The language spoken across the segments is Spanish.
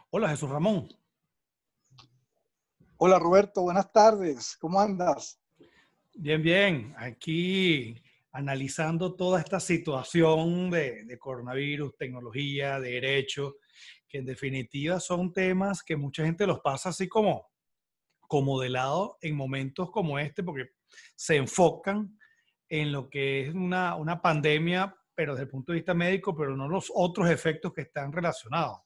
Hola Jesús Ramón. Hola Roberto, buenas tardes. ¿Cómo andas? Bien, bien. Aquí analizando toda esta situación de coronavirus, tecnología, derecho, que en definitiva son temas que mucha gente los pasa así como de lado en momentos como este, porque se enfocan en lo que es una pandemia, pero desde el punto de vista médico, pero no los otros efectos que están relacionados.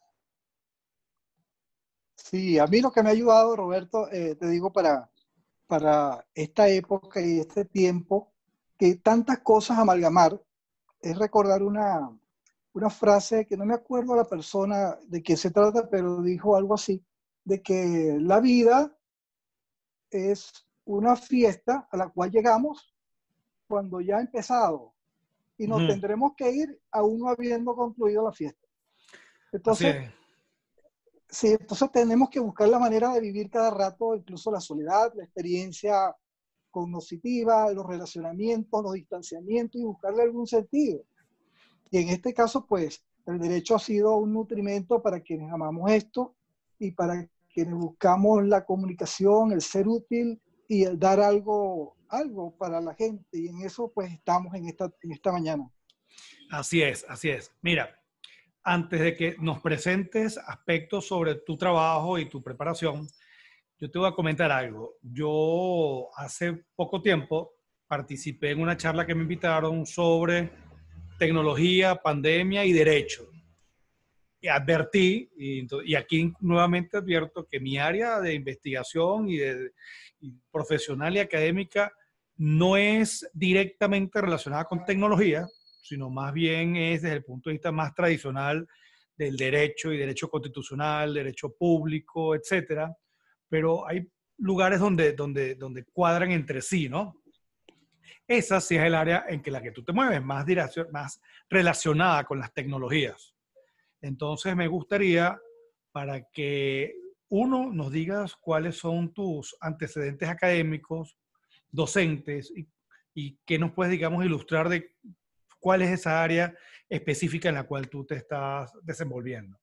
Sí, a mí lo que me ha ayudado, Roberto, te digo, para esta época y este tiempo, que tantas cosas amalgamar, es recordar una frase que no me acuerdo la persona de quién se trata, pero dijo algo así, de que la vida es una fiesta a la cual llegamos cuando ya ha empezado y nos Ujú. tendremos que ir aún no habiendo concluido la fiesta. Así Entonces, es. sí, entonces tenemos que buscar la manera de vivir cada rato, incluso la soledad, la experiencia cognitiva, los relacionamientos, los distanciamientos y buscarle algún sentido. Y en este caso, pues, el derecho ha sido un nutrimento para quienes amamos esto y para quienes buscamos la comunicación, el ser útil y el dar algo para la gente. Y en eso, pues, estamos en esta mañana. Así es, así es. Mira, antes de que nos presentes aspectos sobre tu trabajo y tu preparación, yo te voy a comentar algo. Yo hace poco tiempo participé en una charla que me invitaron sobre tecnología, pandemia y derecho. Y advertí, y aquí nuevamente advierto que mi área de investigación y profesional y académica no es directamente relacionada con tecnología, sino más bien es desde el punto de vista más tradicional del derecho y derecho constitucional, derecho público, etcétera. Pero hay lugares donde cuadran entre sí, ¿no? Esa sí es el área en que la que tú te mueves, más relacionada con las tecnologías. Entonces me gustaría, para que uno nos digas cuáles son tus antecedentes académicos, docentes, y qué nos puedes, digamos, ilustrar de cuál es esa área específica en la cual tú te estás desenvolviendo.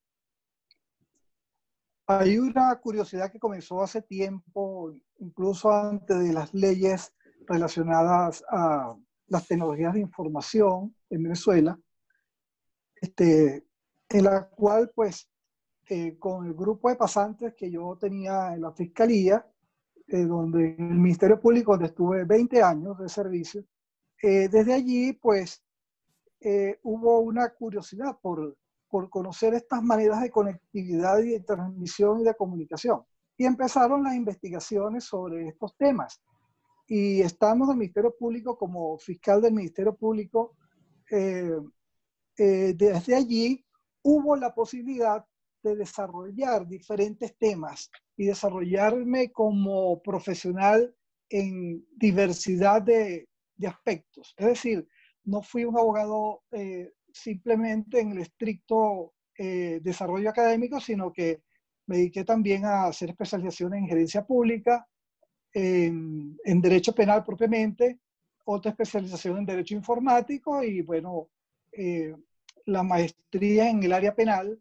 Hay una curiosidad que comenzó hace tiempo, incluso antes de las leyes relacionadas a las tecnologías de información en Venezuela, este, en la cual, pues, con el grupo de pasantes que yo tenía en la fiscalía, donde en el Ministerio Público, donde estuve 20 años de servicio, desde allí, pues, hubo una curiosidad por conocer estas maneras de conectividad y de transmisión y de comunicación. Y empezaron las investigaciones sobre estos temas. Y estamos en el Ministerio Público, como fiscal del Ministerio Público, eh, desde allí hubo la posibilidad de desarrollar diferentes temas y desarrollarme como profesional en diversidad de aspectos. Es decir, no fui un abogado simplemente en el estricto desarrollo académico, sino que me dediqué también a hacer especializaciones en gerencia pública, en derecho penal propiamente, otra especialización en derecho informático y bueno, eh, la maestría en el área penal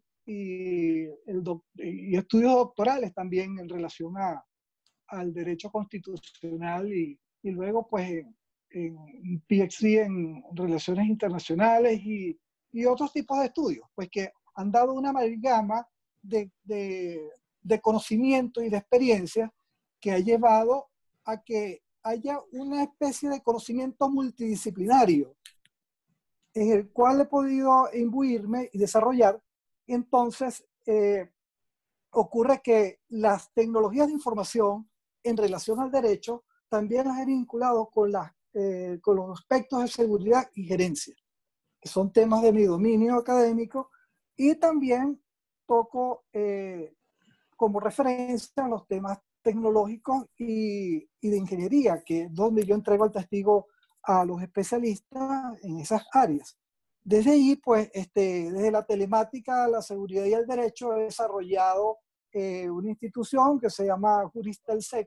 y estudios doctorales también en relación al derecho constitucional y luego pues en PhD en relaciones internacionales y otros tipos de estudios, pues que han dado una amalgama de conocimiento y de experiencia que ha llevado a que haya una especie de conocimiento multidisciplinario en el cual he podido imbuirme y desarrollar. Entonces, ocurre que las tecnologías de información en relación al derecho también las he vinculado con los aspectos de seguridad y gerencia, que son temas de mi dominio académico, y también toco como referencia a los temas tecnológicos y de ingeniería, que es donde yo entrego el testigo a los especialistas en esas áreas. Desde allí, pues, desde la telemática, la seguridad y el derecho, he desarrollado una institución que se llama Juristelcec,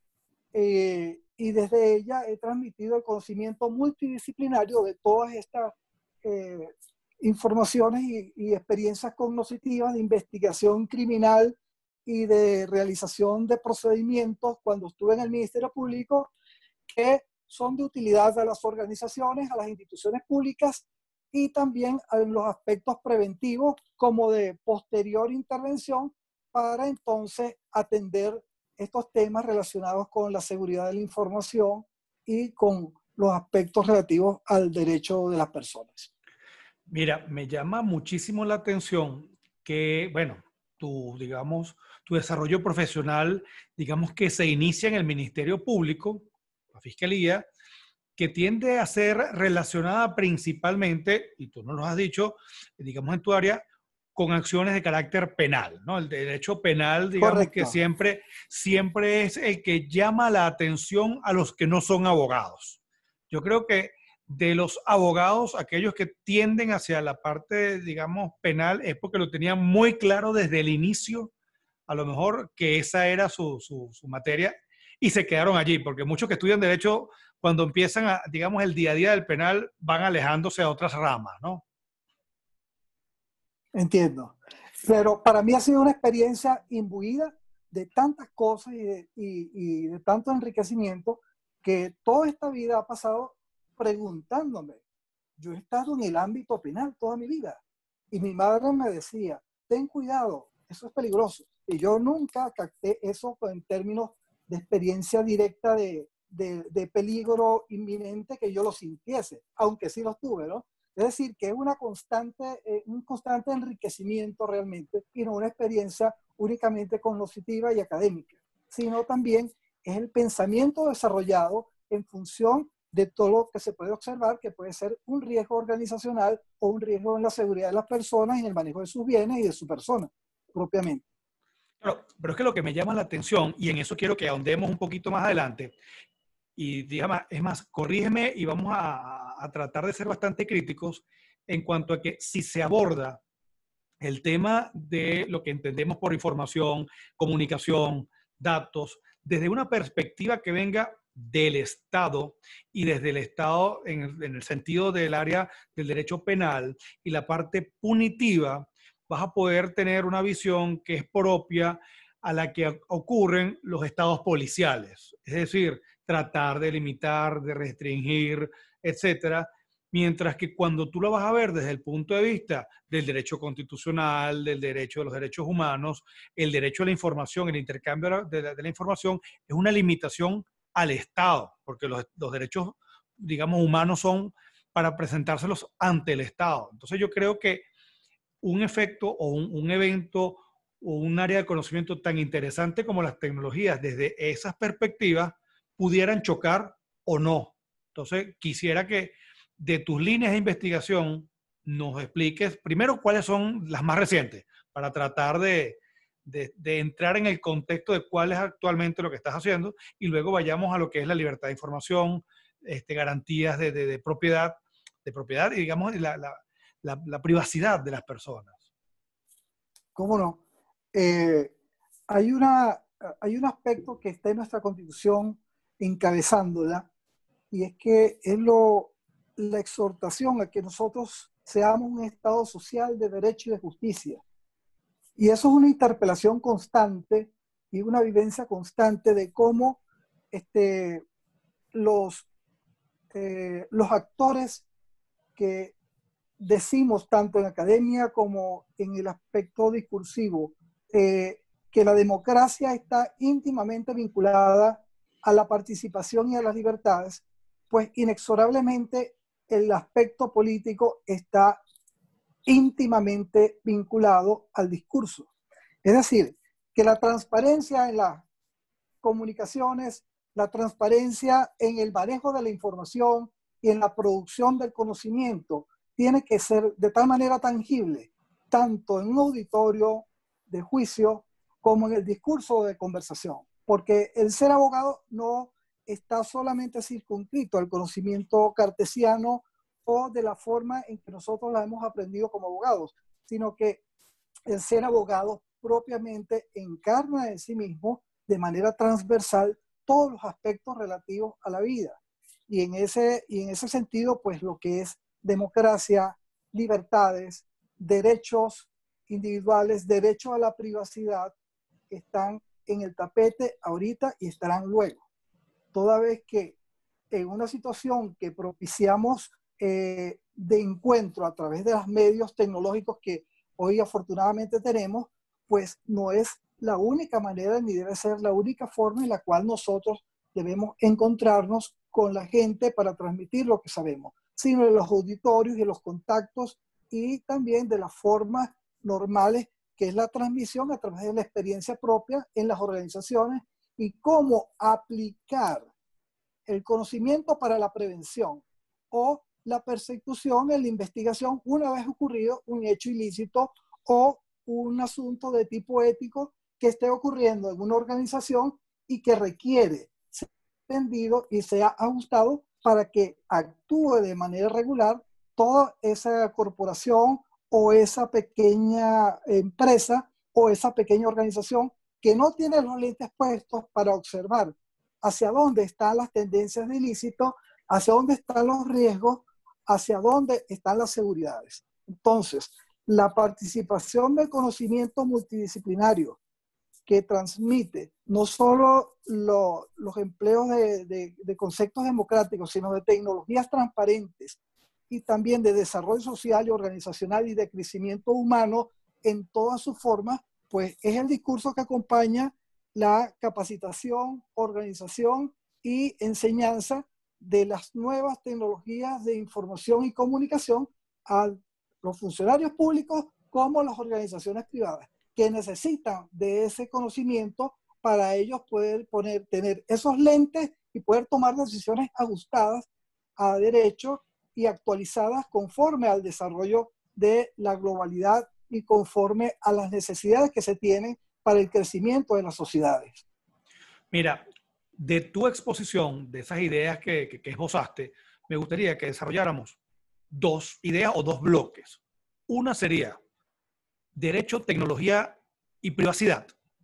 y desde ella he transmitido el conocimiento multidisciplinario de todas estas eh, informaciones y experiencias cognitivas de investigación criminal y de realización de procedimientos cuando estuve en el Ministerio Público que son de utilidad a las organizaciones, a las instituciones públicas y también en los aspectos preventivos como de posterior intervención para entonces atender estos temas relacionados con la seguridad de la información y con los aspectos relativos al derecho de las personas. Mira, me llama muchísimo la atención que, bueno, digamos, tu desarrollo profesional, digamos que se inicia en el Ministerio Público, la Fiscalía, que tiende a ser relacionada principalmente, y tú nos lo has dicho, digamos en tu área, con acciones de carácter penal, ¿no? El derecho penal, digamos que Correcto. siempre es el que llama la atención a los que no son abogados. Yo creo que de los abogados, aquellos que tienden hacia la parte, digamos, penal, es porque lo tenían muy claro desde el inicio, a lo mejor que esa era su materia, y se quedaron allí, porque muchos que estudian derecho, cuando empiezan, digamos, el día a día del penal, van alejándose a otras ramas, ¿no? Entiendo. Pero para mí ha sido una experiencia imbuida de tantas cosas y de tanto enriquecimiento que toda esta vida ha pasado preguntándome. Yo he estado en el ámbito penal toda mi vida y mi madre me decía, ten cuidado, eso es peligroso. Y yo nunca capté eso en términos de experiencia directa de peligro inminente que yo lo sintiese, aunque sí lo tuve, ¿no? Es decir, que es un constante enriquecimiento realmente y no una experiencia únicamente cognitiva y académica, sino también es el pensamiento desarrollado en función de todo lo que se puede observar que puede ser un riesgo organizacional o un riesgo en la seguridad de las personas y en el manejo de sus bienes y de su persona propiamente. Claro, pero es que lo que me llama la atención, y en eso quiero que ahondemos un poquito más adelante, y dígame, es más, corrígeme y vamos a tratar de ser bastante críticos en cuanto a que si se aborda el tema de lo que entendemos por información, comunicación, datos, desde una perspectiva que venga del Estado y desde el Estado en el sentido del área del derecho penal y la parte punitiva, vas a poder tener una visión que es propia a la que ocurren los estados policiales. Es decir, tratar de limitar, de restringir, etcétera. Mientras que cuando tú lo vas a ver desde el punto de vista del derecho constitucional, del derecho de los derechos humanos, el derecho a la información, el intercambio de la información, es una limitación al Estado, porque los derechos, digamos, humanos son para presentárselos ante el Estado. Entonces yo creo que un efecto o un evento o un área de conocimiento tan interesante como las tecnologías desde esas perspectivas pudieran chocar o no. Entonces quisiera que de tus líneas de investigación nos expliques primero cuáles son las más recientes para tratar de entrar en el contexto de cuál es actualmente lo que estás haciendo y luego vayamos a lo que es la libertad de información, garantías de propiedad y digamos la privacidad de las personas. ¿Cómo no? Eh, hay, una, hay un aspecto que está en nuestra Constitución encabezándola y es que la exhortación a que nosotros seamos un Estado social de derecho y de justicia. Y eso es una interpelación constante y una vivencia constante de cómo este, los, los actores que decimos tanto en academia como en el aspecto discursivo, que la democracia está íntimamente vinculada a la participación y a las libertades, pues inexorablemente el aspecto político está íntimamente vinculado al discurso. Es decir, que la transparencia en las comunicaciones, la transparencia en el manejo de la información y en la producción del conocimiento tiene que ser de tal manera tangible, tanto en un auditorio de juicio como en el discurso de conversación, porque el ser abogado no está solamente circunscrito al conocimiento cartesiano o de la forma en que nosotros la hemos aprendido como abogados, sino que el ser abogado propiamente encarna en sí mismo de manera transversal todos los aspectos relativos a la vida. Y en ese sentido, pues lo que es democracia, libertades, derechos individuales, derecho a la privacidad, están en el tapete ahorita y estarán luego. Toda vez que en una situación que propiciamos de encuentro a través de los medios tecnológicos que hoy afortunadamente tenemos, pues no es la única manera ni debe ser la única forma en la cual nosotros debemos encontrarnos con la gente para transmitir lo que sabemos, sino de los auditorios y los contactos y también de las formas normales que es la transmisión a través de la experiencia propia en las organizaciones y cómo aplicar el conocimiento para la prevención o la persecución en la investigación una vez ocurrido un hecho ilícito o un asunto de tipo ético que esté ocurriendo en una organización y que requiere ser entendido y sea ajustado para que actúe de manera regular toda esa corporación o esa pequeña empresa o esa pequeña organización que no tiene los lentes puestos para observar hacia dónde están las tendencias de ilícito, hacia dónde están los riesgos, hacia dónde están las seguridades. Entonces, la participación del conocimiento multidisciplinario que transmite no solo los empleos de conceptos democráticos, sino de tecnologías transparentes y también de desarrollo social y organizacional y de crecimiento humano en todas sus formas, pues es el discurso que acompaña la capacitación, organización y enseñanza de las nuevas tecnologías de información y comunicación a los funcionarios públicos como las organizaciones privadas, que necesitan de ese conocimiento para ellos poder tener esos lentes y poder tomar decisiones ajustadas a derecho y actualizadas conforme al desarrollo de la globalidad y conforme a las necesidades que se tienen para el crecimiento de las sociedades. Mira, de tu exposición, de esas ideas que esbozaste, me gustaría que desarrolláramos dos ideas o dos bloques. Una sería derecho, tecnología y privacidad,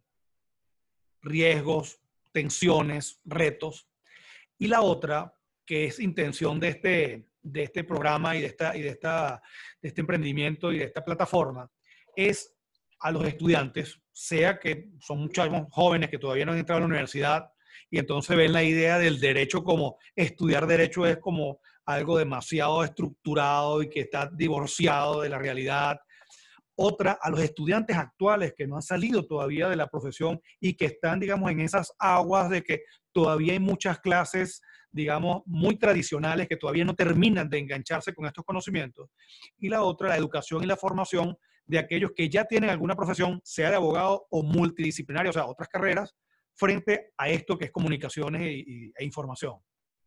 riesgos, tensiones, retos. Y la otra, que es intención de este programa y de este emprendimiento y de esta plataforma, es a los estudiantes, sea que son muchos jóvenes que todavía no han entrado a la universidad y entonces ven la idea del derecho como estudiar derecho es como algo demasiado estructurado y que está divorciado de la realidad. Otra, a los estudiantes actuales que no han salido todavía de la profesión y que están, digamos, en esas aguas de que todavía hay muchas clases, digamos, muy tradicionales que todavía no terminan de engancharse con estos conocimientos. Y la otra, la educación y la formación de aquellos que ya tienen alguna profesión, sea de abogado o multidisciplinario, o sea, otras carreras, frente a esto que es comunicaciones e información.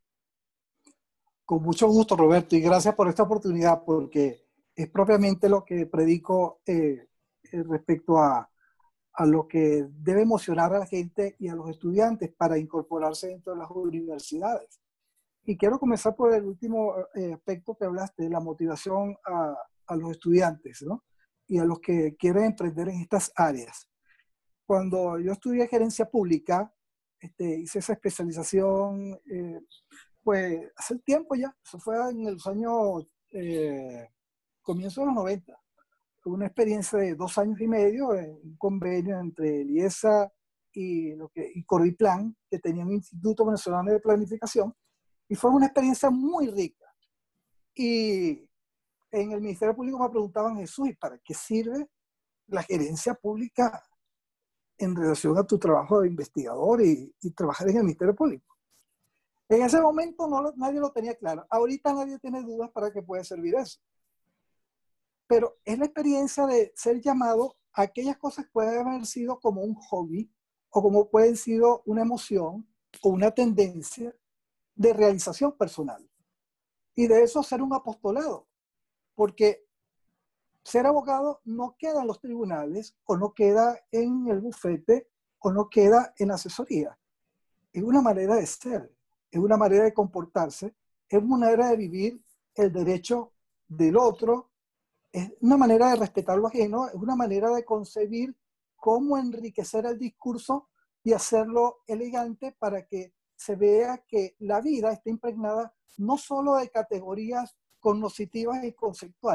Con mucho gusto, Roberto, y gracias por esta oportunidad, porque es propiamente lo que predico respecto a lo que debe emocionar a la gente y a los estudiantes para incorporarse dentro de las universidades. Y quiero comenzar por el último aspecto que hablaste, de la motivación a los estudiantes, ¿no? Y a los que quieren emprender en estas áreas. Cuando yo estudié gerencia pública, hice esa especialización, pues hace tiempo ya, eso fue en los años, comienzo de los 90. Fue una experiencia de 2 años y medio, un convenio entre el IESA y Corviplan, que tenía un Instituto Venezolano de Planificación, y fue una experiencia muy rica. Y en el Ministerio Público me preguntaban, Jesús, ¿y para qué sirve la gerencia pública en relación a tu trabajo de investigador y trabajar en el Ministerio Público? En ese momento nadie lo tenía claro. Ahorita nadie tiene dudas para qué puede servir eso. Pero es la experiencia de ser llamado a aquellas cosas que pueden haber sido como un hobby o como pueden sido una emoción o una tendencia de realización personal. Y de eso ser un apostolado. Porque ser abogado no queda en los tribunales o no queda en el bufete o no queda en asesoría. Es una manera de ser, es una manera de comportarse, es una manera de vivir el derecho del otro, es una manera de respetar lo ajeno, es una manera de concebir cómo enriquecer el discurso y hacerlo elegante para que se vea que la vida está impregnada no solo de categorías cognitivas y conceptuales,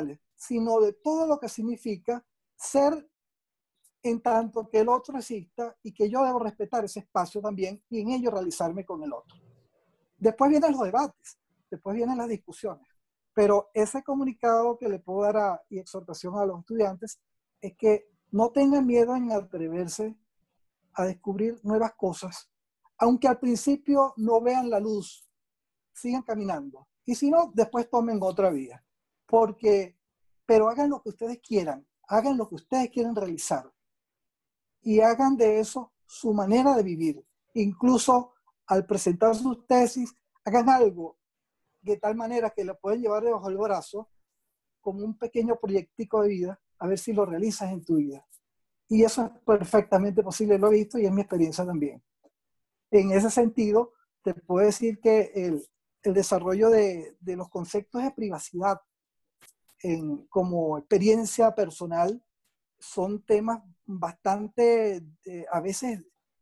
sino de todo lo que significa ser en tanto que el otro exista y que yo debo respetar ese espacio también y en ello realizarme con el otro. Después vienen los debates, después vienen las discusiones, pero ese comunicado que le puedo dar y exhortación a los estudiantes es que no tengan miedo en atreverse a descubrir nuevas cosas, aunque al principio no vean la luz, sigan caminando. Y si no, después tomen otra vía. Pero hagan lo que ustedes quieran, hagan lo que ustedes quieren realizar y hagan de eso su manera de vivir. Incluso al presentar sus tesis, hagan algo de tal manera que lo pueden llevar debajo del brazo como un pequeño proyectico de vida, a ver si lo realizas en tu vida. Y eso es perfectamente posible, lo he visto y es mi experiencia también. En ese sentido, te puedo decir que el desarrollo de los conceptos de privacidad como experiencia personal son temas bastante, a veces,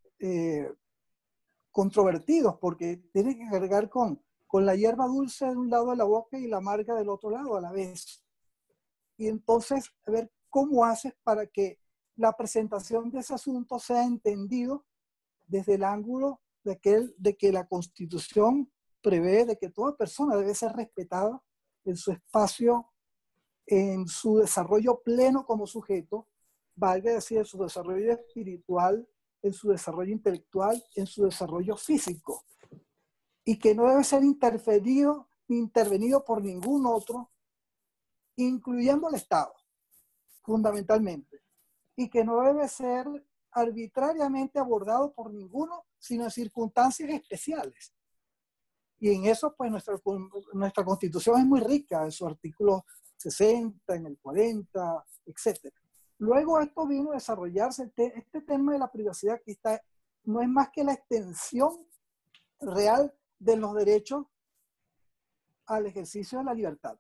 controvertidos, porque tienes que cargar con la hierba dulce de un lado de la boca y la amarga del otro lado a la vez. Y entonces, a ver cómo haces para que la presentación de ese asunto sea entendido desde el ángulo de que la Constitución prevé de que toda persona debe ser respetada en su espacio, en su desarrollo pleno como sujeto, valga decir, en su desarrollo espiritual, en su desarrollo intelectual, en su desarrollo físico, y que no debe ser interferido ni intervenido por ningún otro, incluyendo el Estado, fundamentalmente, y que no debe ser arbitrariamente abordado por ninguno, sino en circunstancias especiales. Y en eso, pues, nuestra Constitución es muy rica, en su artículo 60, en el 40, etc. Luego esto vino a desarrollarse, este tema de la privacidad que no es más que la extensión real de los derechos al ejercicio de la libertad.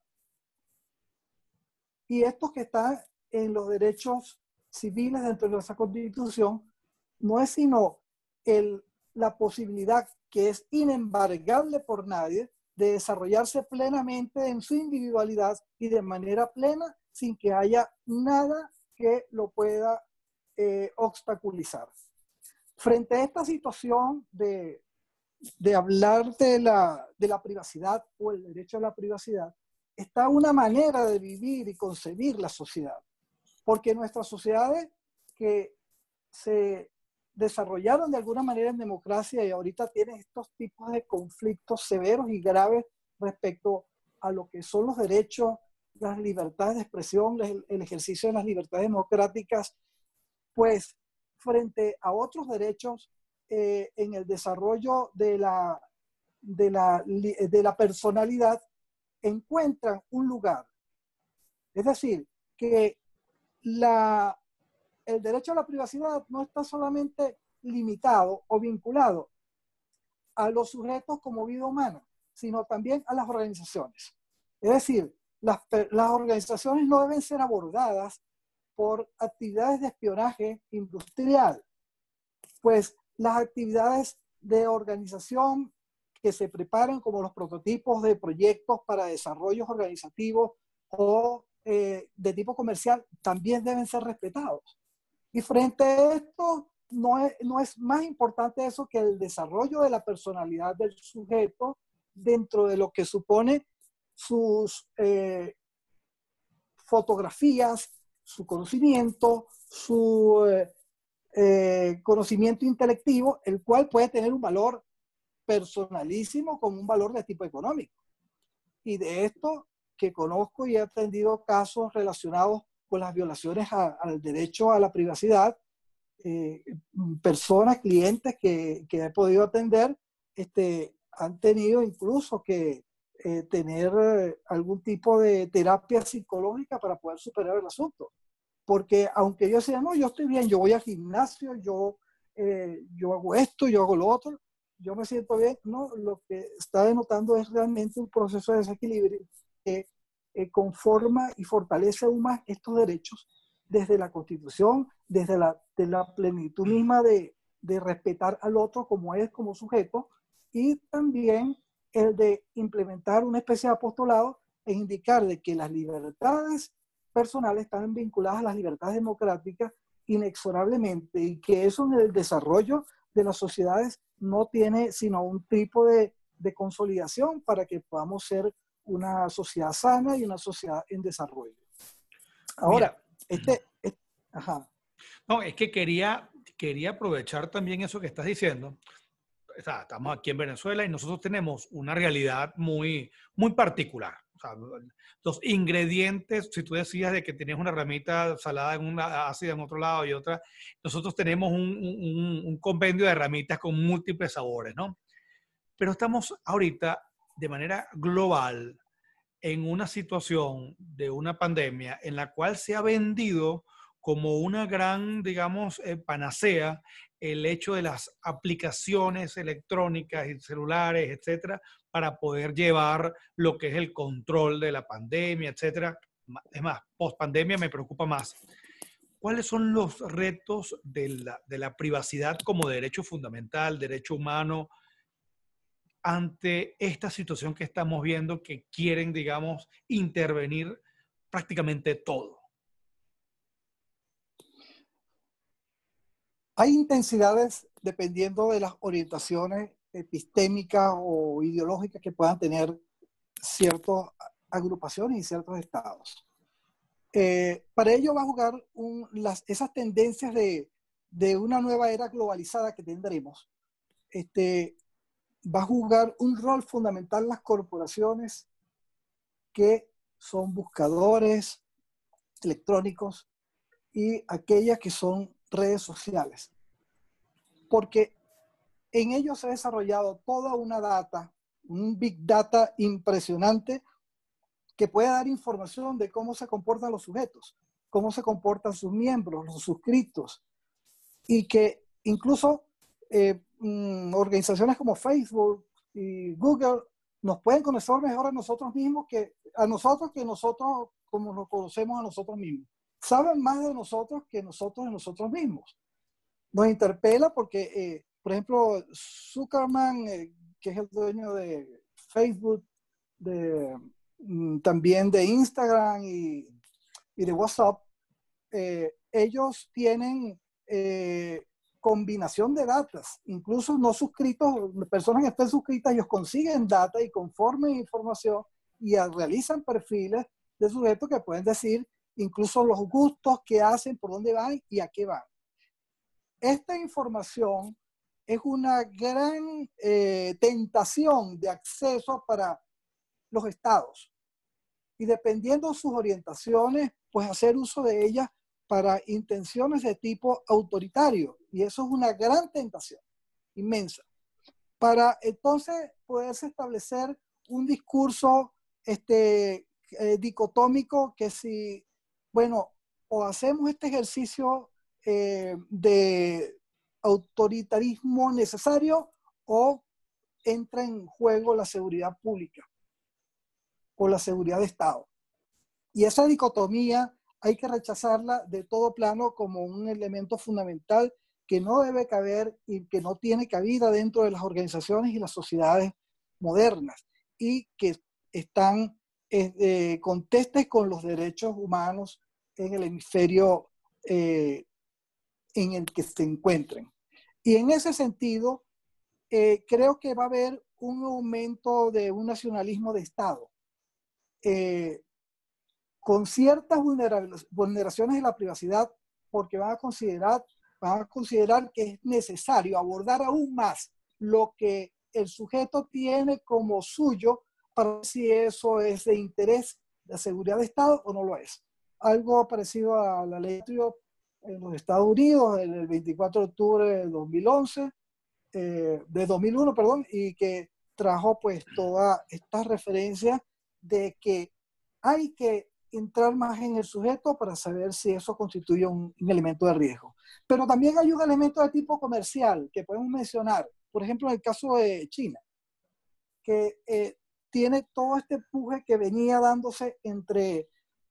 Y estos que están en los derechos civiles dentro de nuestra Constitución no es sino la posibilidad que es inembargable por nadie de desarrollarse plenamente en su individualidad y de manera plena sin que haya nada que lo pueda obstaculizar. Frente a esta situación de hablar de la privacidad o el derecho a la privacidad, está una manera de vivir y concebir la sociedad. Porque nuestras sociedades que se desarrollaron de alguna manera en democracia y ahorita tienen estos tipos de conflictos severos y graves respecto a lo que son los derechos, las libertades de expresión, el ejercicio de las libertades democráticas, pues frente a otros derechos en el desarrollo de la personalidad, encuentran un lugar. Es decir, que el derecho a la privacidad no está solamente limitado o vinculado a los sujetos como vida humana, sino también a las organizaciones. Es decir, las organizaciones no deben ser abordadas por actividades de espionaje industrial, pues las actividades de organización que se preparan como los prototipos de proyectos para desarrollos organizativos o de tipo comercial también deben ser respetados. Y frente a esto, no es más importante eso que el desarrollo de la personalidad del sujeto dentro de lo que supone sus fotografías, su conocimiento, su conocimiento intelectivo, el cual puede tener un valor personalísimo como un valor de tipo económico. Y de esto que conozco y he atendido casos relacionados con las violaciones al derecho a la privacidad, personas, clientes que he podido atender, han tenido incluso que tener algún tipo de terapia psicológica para poder superar el asunto. Porque aunque yo decía, no, yo estoy bien, yo voy al gimnasio, yo hago esto, yo hago lo otro, yo me siento bien, no, lo que está denotando es realmente un proceso de desequilibrio que conforma y fortalece aún más estos derechos desde la Constitución, desde de la plenitud misma de respetar al otro como es, como sujeto, y también el de implementar una especie de apostolado e indicar de que las libertades personales están vinculadas a las libertades democráticas inexorablemente, y que eso en el desarrollo de las sociedades no tiene sino un tipo de consolidación para que podamos ser una sociedad sana y una sociedad en desarrollo. Ahora, Mira, ajá. no, es que quería aprovechar también eso que estás diciendo. O sea, estamos aquí en Venezuela y nosotros tenemos una realidad muy particular. O sea, los ingredientes, si tú decías de que tenías una ramita salada en una ácida en otro lado y otra, nosotros tenemos un compendio de ramitas con múltiples sabores, ¿no? Pero estamos ahorita de manera global en una situación de una pandemia en la cual se ha vendido como una gran, digamos, panacea el hecho de las aplicaciones electrónicas y celulares, etcétera, para poder llevar lo que es el control de la pandemia, etcétera. Es más, post pandemia me preocupa más. ¿Cuáles son los retos de la privacidad como derecho fundamental, derecho humano, ante esta situación que estamos viendo que quieren, digamos, intervenir prácticamente todo? Hay intensidades dependiendo de las orientaciones epistémicas o ideológicas que puedan tener ciertas agrupaciones y ciertos estados. Para ello va a jugar esas tendencias de una nueva era globalizada que tendremos. Va a jugar un rol fundamental las corporaciones que son buscadores electrónicos y aquellas que son redes sociales. Porque en ellos se ha desarrollado toda una data, un big data impresionante que puede dar información de cómo se comportan los sujetos, cómo se comportan sus miembros, los suscritos, y que incluso organizaciones como Facebook y Google nos pueden conocer mejor a nosotros mismos que nosotros como nos conocemos a nosotros mismos. Saben más de nosotros que nosotros de nosotros mismos. Nos interpela porque, por ejemplo, Zuckerman, que es el dueño de Facebook, también de Instagram y de WhatsApp, ellos tienen combinación de datas, incluso no suscritos, personas que estén suscritas, ellos consiguen data y conforme información y realizan perfiles de sujetos que pueden decir incluso los gustos que hacen, por dónde van y a qué van. Esta información es una gran tentación de acceso para los estados y dependiendo de sus orientaciones, pues hacer uso de ellas para intenciones de tipo autoritario. Y eso es una gran tentación, inmensa. Para entonces poderse establecer un discurso dicotómico que si, bueno, o hacemos este ejercicio de autoritarismo necesario o entra en juego la seguridad pública o la seguridad de Estado. Y esa dicotomía hay que rechazarla de todo plano como un elemento fundamental que no debe caber y que no tiene cabida dentro de las organizaciones y las sociedades modernas y que están contestes con los derechos humanos en el hemisferio en el que se encuentren. Y en ese sentido, creo que va a haber un aumento de un nacionalismo de Estado. Con ciertas vulneraciones de la privacidad, porque van a considerar que es necesario abordar aún más lo que el sujeto tiene como suyo para ver si eso es de interés de seguridad de Estado o no lo es. Algo parecido a la ley en los Estados Unidos, en el 24 de octubre de 2011, de 2001, perdón, y que trajo pues todas estas referencias de que hay que entrar más en el sujeto para saber si eso constituye un elemento de riesgo. Pero también hay un elemento de tipo comercial que podemos mencionar, por ejemplo, en el caso de China, que tiene todo este empuje que venía dándose entre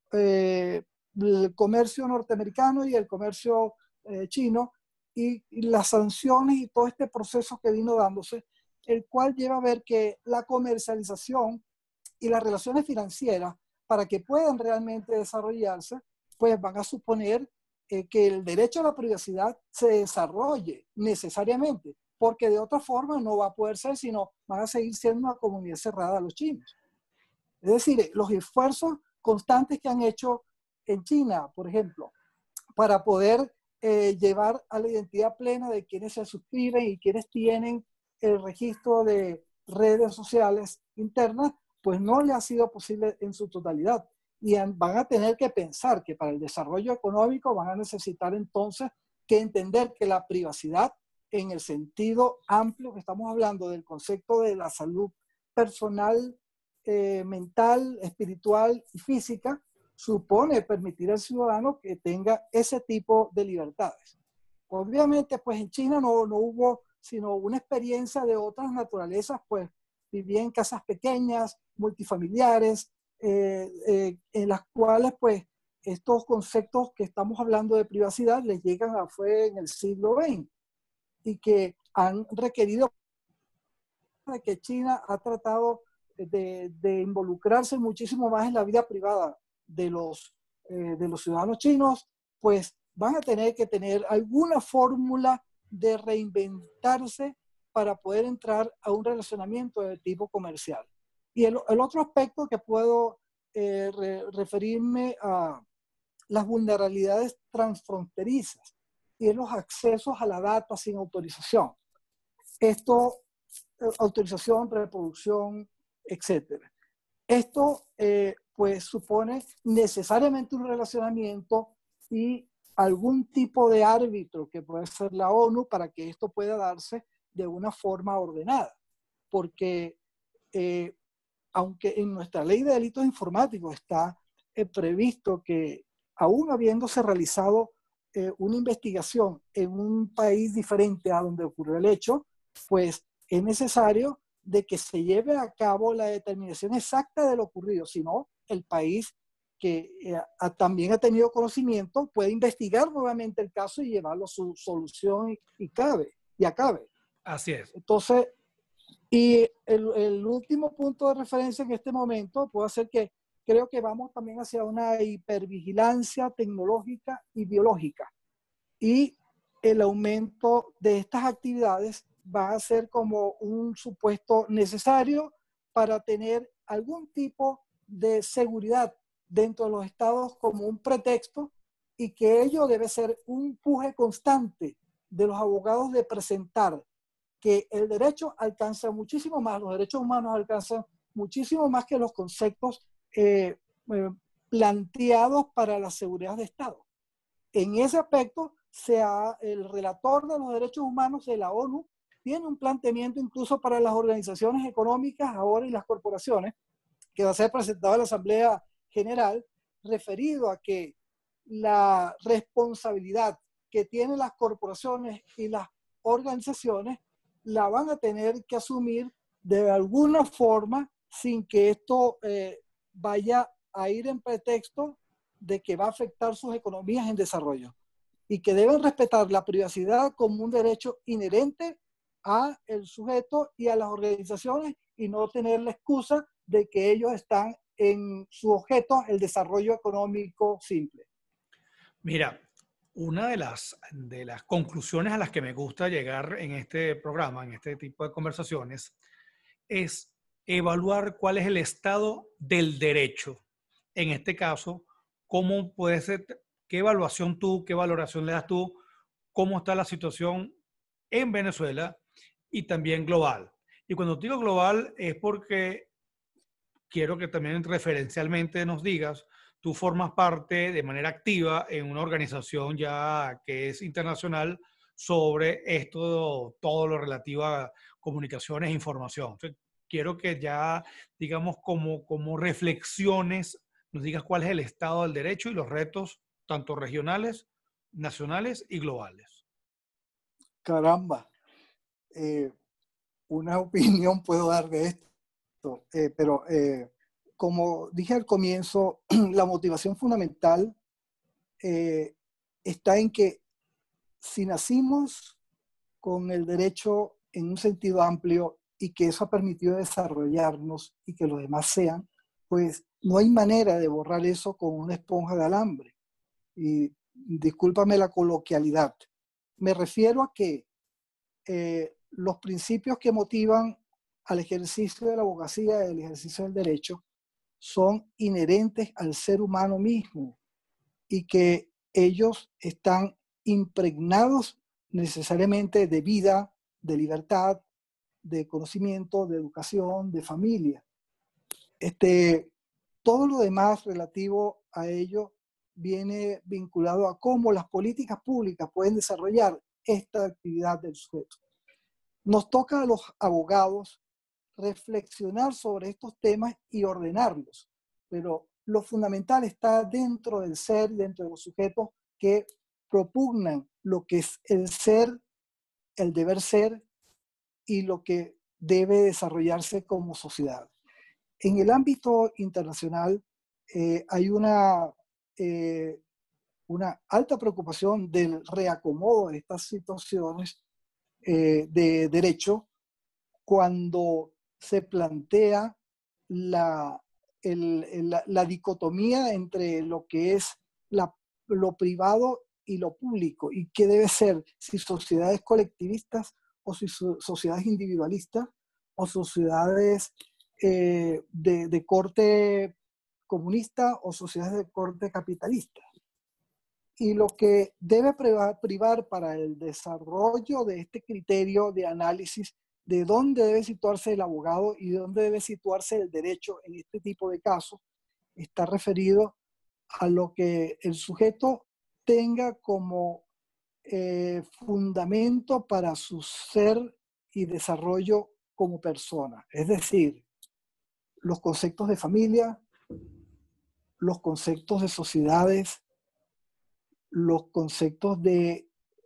el comercio norteamericano y el comercio chino y las sanciones y todo este proceso que vino dándose, el cual lleva a ver que la comercialización y las relaciones financieras para que puedan realmente desarrollarse, pues van a suponer que el derecho a la privacidad se desarrolle necesariamente, porque de otra forma no va a poder ser, sino van a seguir siendo una comunidad cerrada los chinos. Es decir, los esfuerzos constantes que han hecho en China, por ejemplo, para poder llevar a la identidad plena de quienes se suscriben y quienes tienen el registro de redes sociales internas, pues no le ha sido posible en su totalidad. Y van a tener que pensar que para el desarrollo económico van a necesitar entonces que entender que la privacidad, en el sentido amplio que estamos hablando del concepto de la salud personal, mental, espiritual y física, supone permitir al ciudadano que tenga ese tipo de libertades. Obviamente, pues en China no hubo sino una experiencia de otras naturalezas, pues vivía en casas pequeñas, multifamiliares, en las cuales pues estos conceptos que estamos hablando de privacidad les llegan a fue en el siglo XX y que han requerido de que China ha tratado de involucrarse muchísimo más en la vida privada de los ciudadanos chinos, pues van a tener que tener alguna fórmula de reinventarse para poder entrar a un relacionamiento de tipo comercial. Y el otro aspecto que puedo referirme a las vulnerabilidades transfronterizas y los accesos a la data sin autorización. Esto, autorización, reproducción, etcétera. Esto pues supone necesariamente un relacionamiento y algún tipo de árbitro que puede ser la ONU para que esto pueda darse de una forma ordenada. Porque aunque en nuestra ley de delitos informáticos está previsto que aún habiéndose realizado una investigación en un país diferente a donde ocurrió el hecho, pues es necesario de que se lleve a cabo la determinación exacta de lo ocurrido, si no, el país que también ha tenido conocimiento puede investigar nuevamente el caso y llevarlo a su solución y acabe. Así es. Entonces, y el último punto de referencia en este momento puede ser que creo que vamos también hacia una hipervigilancia tecnológica y biológica. Y el aumento de estas actividades va a ser como un supuesto necesario para tener algún tipo de seguridad dentro de los estados como un pretexto y que ello debe ser un empuje constante de los abogados de presentar que el derecho alcanza muchísimo más, los derechos humanos alcanzan muchísimo más que los conceptos planteados para la seguridad de Estado. En ese aspecto, el relator de los derechos humanos de la ONU tiene un planteamiento incluso para las organizaciones económicas ahora y las corporaciones, que va a ser presentado a la Asamblea General, referido a que la responsabilidad que tienen las corporaciones y las organizaciones la van a tener que asumir de alguna forma sin que esto vaya a ir en pretexto de que va a afectar sus economías en desarrollo y que deben respetar la privacidad como un derecho inherente a el sujeto y a las organizaciones y no tener la excusa de que ellos están en su objeto el desarrollo económico simple. Mira, una de las conclusiones a las que me gusta llegar en este programa, en este tipo de conversaciones, es evaluar cuál es el estado del derecho. En este caso, cómo puede ser, qué evaluación tú, qué valoración le das tú, cómo está la situación en Venezuela y también global. Y cuando digo global es porque quiero que también referencialmente nos digas, tú formas parte de manera activa en una organización ya que es internacional sobre esto, todo lo relativo a comunicaciones e información. Entonces, quiero que ya, digamos, como reflexiones, nos digas cuál es el estado del derecho y los retos, tanto regionales, nacionales y globales. Caramba, una opinión puedo dar de esto, pero como dije al comienzo, la motivación fundamental está en que si nacimos con el derecho en un sentido amplio y que eso ha permitido desarrollarnos y que los demás sean, pues no hay manera de borrar eso con una esponja de alambre. Y discúlpame la coloquialidad. Me refiero a que los principios que motivan al ejercicio de la abogacía y el ejercicio del derecho son inherentes al ser humano mismo y que ellos están impregnados necesariamente de vida, de libertad, de conocimiento, de educación, de familia. Todo lo demás relativo a ello viene vinculado a cómo las políticas públicas pueden desarrollar esta actividad del sujeto. Nos toca a los abogados reflexionar sobre estos temas y ordenarlos, pero lo fundamental está dentro del ser, dentro de los sujetos que propugnan lo que es el ser, el deber ser y lo que debe desarrollarse como sociedad. En el ámbito internacional hay una alta preocupación del reacomodo de estas situaciones de derecho cuando se plantea la dicotomía entre lo que es lo privado y lo público, y qué debe ser, si sociedades colectivistas o si sociedades individualistas o sociedades de corte comunista o sociedades de corte capitalista. Y lo que debe privar para el desarrollo de este criterio de análisis de dónde debe situarse el abogado y dónde debe situarse el derecho en este tipo de casos, está referido a lo que el sujeto tenga como fundamento para su ser y desarrollo como persona. Es decir, los conceptos de familia, los conceptos de sociedades, los conceptos de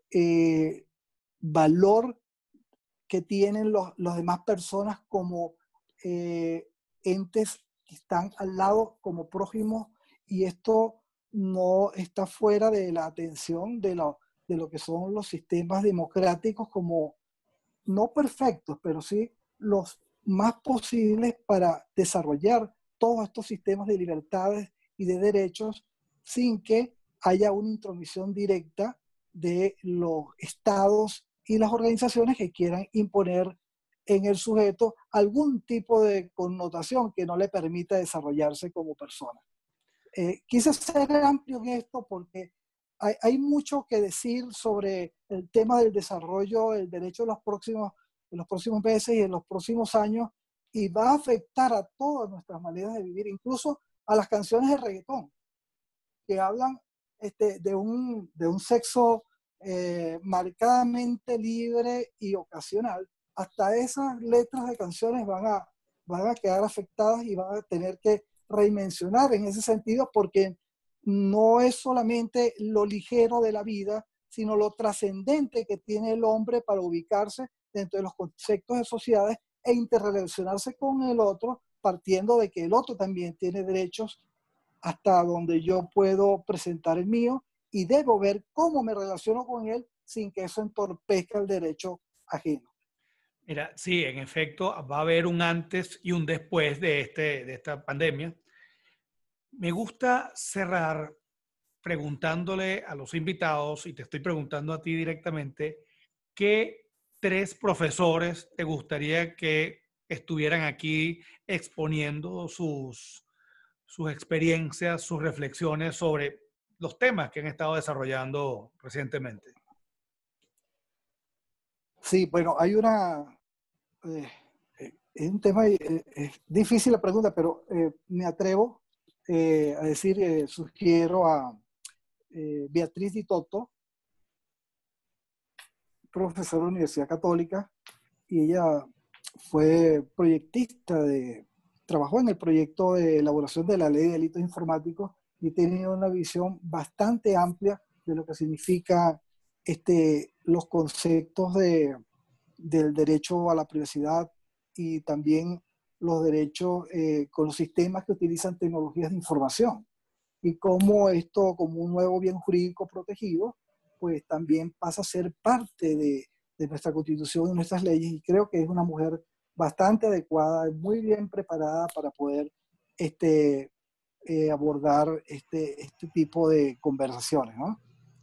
valor que tienen las demás personas como entes que están al lado como prójimos, y esto no está fuera de la atención de lo que son los sistemas democráticos como no perfectos, pero sí los más posibles para desarrollar todos estos sistemas de libertades y de derechos sin que haya una intromisión directa de los estados y las organizaciones que quieran imponer en el sujeto algún tipo de connotación que no le permita desarrollarse como persona. Quise ser amplio en esto porque hay mucho que decir sobre el tema del desarrollo del derecho en los próximos meses y en los próximos años, y va a afectar a todas nuestras maneras de vivir, incluso a las canciones de reggaetón, que hablan de un sexo marcadamente libre y ocasional. Hasta esas letras de canciones van a quedar afectadas y van a tener que redimensionar en ese sentido, porque no es solamente lo ligero de la vida, sino lo trascendente que tiene el hombre para ubicarse dentro de los conceptos de sociedades e interrelacionarse con el otro, partiendo de que el otro también tiene derechos hasta donde yo puedo presentar el mío, y debo ver cómo me relaciono con él sin que eso entorpezca el derecho ajeno. Mira, sí, en efecto, va a haber un antes y un después de esta pandemia. Me gusta cerrar preguntándole a los invitados, y te estoy preguntando a ti directamente, ¿qué tres profesores te gustaría que estuvieran aquí exponiendo sus experiencias, sus reflexiones sobre los temas que han estado desarrollando recientemente? Sí, bueno, hay es un tema, es difícil la pregunta, pero me atrevo a decir, sugiero a Beatriz Di Toto, profesora de la Universidad Católica, y ella fue trabajó en el proyecto de elaboración de la Ley de Delitos Informáticos y tenía una visión bastante amplia de lo que significa los conceptos del derecho a la privacidad y también los derechos con los sistemas que utilizan tecnologías de información, y cómo esto, como un nuevo bien jurídico protegido, pues también pasa a ser parte de nuestra Constitución y nuestras leyes. Y creo que es una mujer bastante adecuada, muy bien preparada para poder abordar este tipo de conversaciones, ¿no?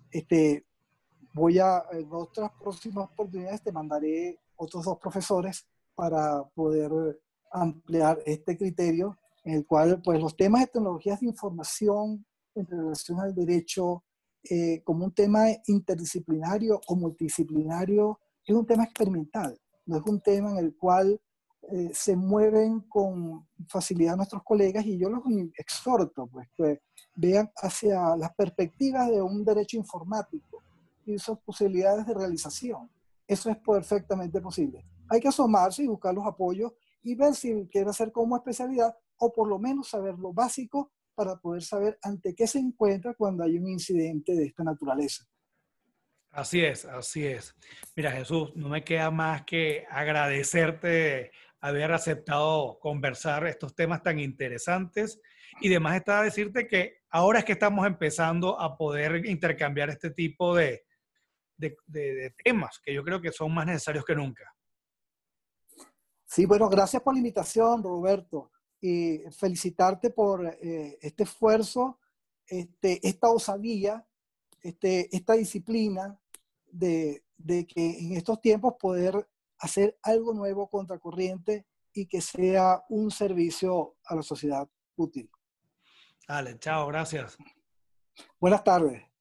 En otras próximas oportunidades te mandaré otros dos profesores para poder ampliar este criterio en el cual pues, los temas de tecnologías de información en relación al derecho como un tema interdisciplinario o multidisciplinario es un tema experimental, no es un tema en el cual se mueven con facilidad nuestros colegas y yo los exhorto pues, que vean hacia las perspectivas de un derecho informático y sus posibilidades de realización. Eso es perfectamente posible. Hay que asomarse y buscar los apoyos y ver si quiere hacer como especialidad o por lo menos saber lo básico para poder saber ante qué se encuentra cuando hay un incidente de esta naturaleza. Así es, así es. Mira, Jesús, no me queda más que agradecerte haber aceptado conversar estos temas tan interesantes y demás está decirte que ahora es que estamos empezando a poder intercambiar este tipo de temas que yo creo que son más necesarios que nunca. Sí, bueno, gracias por la invitación, Roberto, y felicitarte por este esfuerzo, esta osadía, esta disciplina de que en estos tiempos poder hacer algo nuevo contracorriente y que sea un servicio a la sociedad útil. Dale, chao, gracias. Buenas tardes.